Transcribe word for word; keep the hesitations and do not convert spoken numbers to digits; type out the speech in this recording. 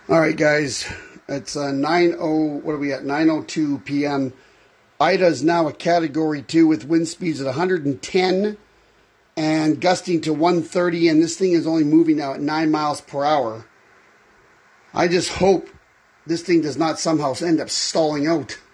All right, guys, it's uh, nine oh. What are we at? nine oh two p m Ida is now a Category two with wind speeds at one hundred ten and gusting to one thirty, and this thing is only moving now at nine miles per hour. I just hope this thing does not somehow end up stalling out.